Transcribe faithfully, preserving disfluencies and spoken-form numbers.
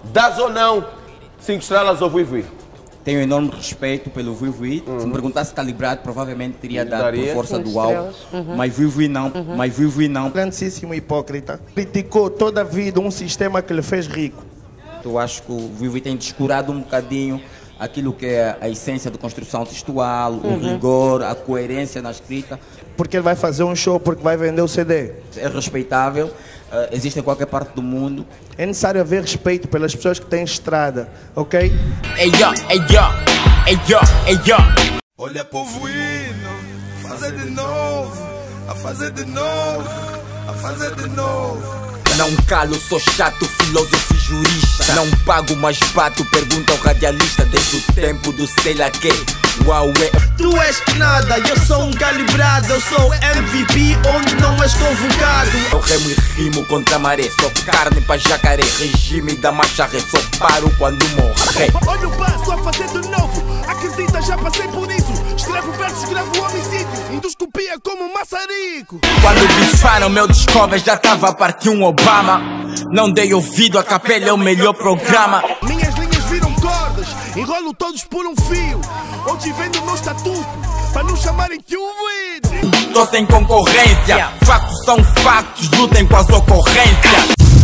Dás ou não cinco estrelas ao Vui Vui? Tenho enorme respeito pelo Vui Vui. Uhum. Se me perguntasse calibrado, provavelmente teria dado Daria. por força Cinco do álbum. Uhum. Mas Vui Vui não. Uhum. Mas Vui Vui não. Grandíssimo hipócrita. Criticou toda a vida um sistema que lhe fez rico. Eu acho que o Vui Vui tem descurado um bocadinho aquilo que é a essência da construção textual, uhum. o rigor, a coerência na escrita. Porque ele vai fazer um show, porque vai vender o C D. É respeitável, uh, existe em qualquer parte do mundo. É necessário haver respeito pelas pessoas que têm estrada, ok? Ei, yo, ei, yo, ei, yo, ei, yo. Olha povo hino, fazer de novo, a fazer de novo, a fazer de novo. Não calo, sou chato, filósofo e jurista. Não pago, mas bato, pergunta ao radialista. Desde o tempo do sei lá que. Uau, é. Tu és nada, eu sou um calibrado. Eu sou M V P onde não és convocado. Eu remo e rimo contra a maré. Sou carne pra jacaré. Regime da marcha ré. Só paro quando morrer. Olha o passo a fazer de novo. Acredita, já passei por isso. Escrevo versos, escrevo homicídio. Endoscopia como um maçarico. Quando bifaram meu Discover já tava a partir um Obama. Não dei ouvido, a capela é o melhor programa. Minhas linhas viram cordas, enrolo todos por um fio. Hoje vendo o meu estatuto, para não chamarem que um vídeo. Tô sem concorrência, factos são factos, lutem com as ocorrências.